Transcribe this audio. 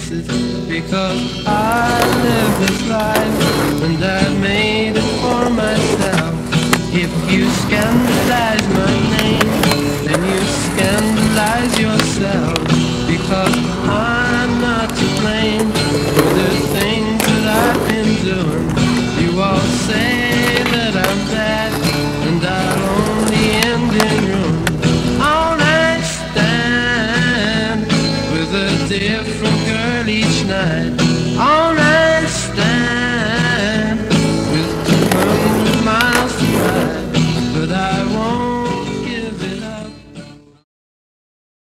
faces, because I live this life and I made it for myself. If you scandalize my name, then you scandalize yourself, because I'm not to blame for the things that I've been doing. You all say that I'm bad and I'll only end in ruin. All I stand with a different girl each night.